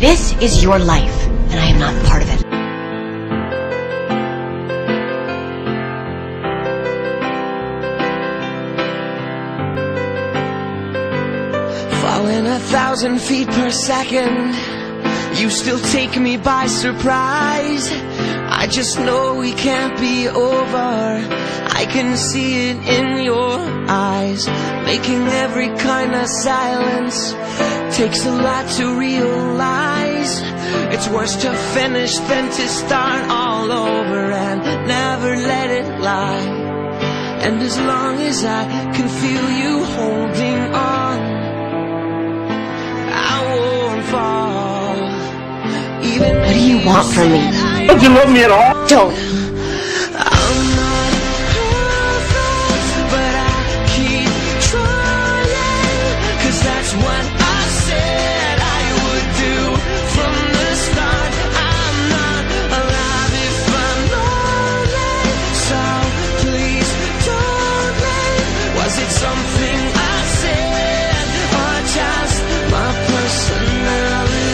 This is your life, and I am not part of it. Falling 1,000 feet per second, you still take me by surprise. I just know we can't be over. I can see it in your eyes. Making every kind of silence takes a lot to realize. It's worse to finish than to start all over and never let it lie. And as long as I can feel you holding on, I won't fall. Even what do you want from me? Don't you love me at all? Don't. I'm not perfect, but I keep trying, 'cause that's what I said I would do from the start. I'm not alive if I'm lonely, so please don't leave. Was it something I said, or just my personality?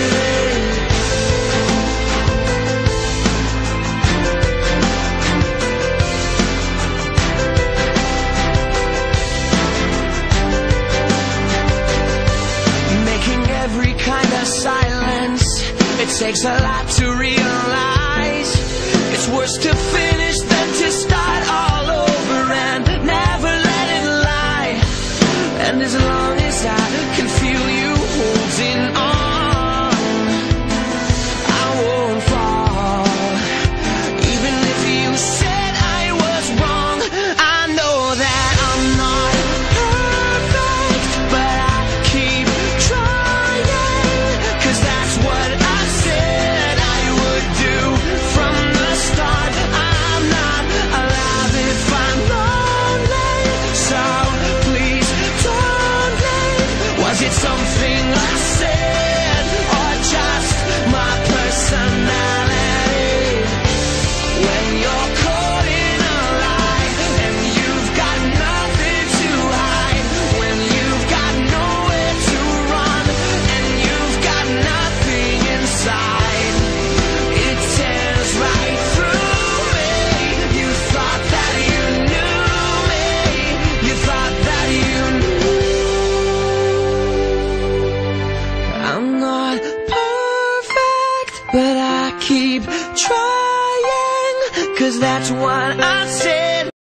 Every kind of silence, it takes a lot to realize. It's worse to finish than to start all over and never let it lie. And as long as I can feel you holding on, I won't fall. Even if you said I was wrong, I know that I'm not perfect, but I keep trying, 'cause that's what I said I would do from the start. I'm not alive if I'm lonely, so please don't leave. Was it something